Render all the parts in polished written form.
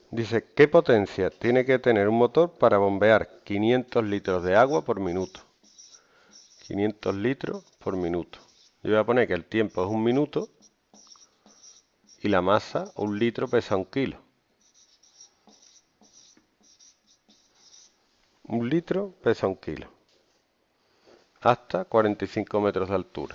Dice, ¿qué potencia tiene que tener un motor para bombear 500 litros de agua por minuto? 500 litros por minuto. Yo voy a poner que el tiempo es un minuto y la masa, un litro, pesa un kilo. Un litro pesa un kilo. Hasta 45 metros de altura.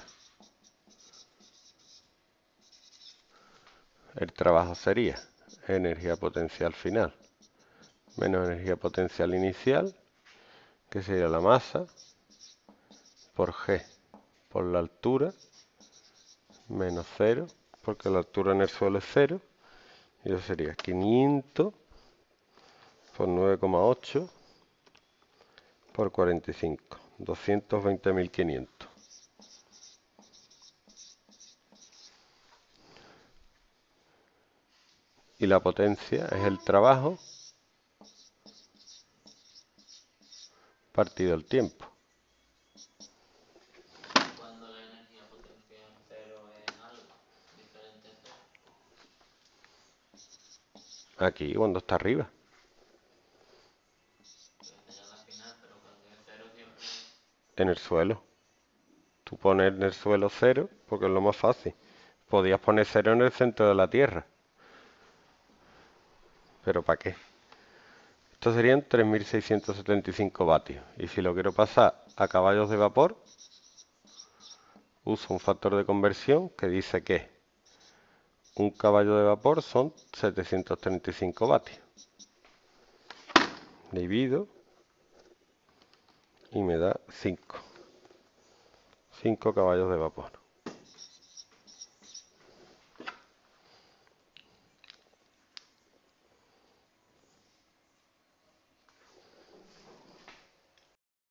El trabajo sería energía potencial final menos energía potencial inicial, que sería la masa, por G, por la altura, menos 0, porque la altura en el suelo es 0, y eso sería 500 por 9,8 por 45, 220.500. Y la potencia es el trabajo partido el tiempo. Cuando la energía potencial cero es algo diferente a cero. Aquí, cuando está arriba. Pero esta ya es la final, pero cuando es cero siempre. En el suelo. Tú pones en el suelo 0 porque es lo más fácil. Podías poner 0 en el centro de la Tierra. ¿Pero para qué? Esto serían 3.675 vatios. Y si lo quiero pasar a caballos de vapor, uso un factor de conversión que dice que un caballo de vapor son 735 vatios. Divido y me da 5. 5 caballos de vapor.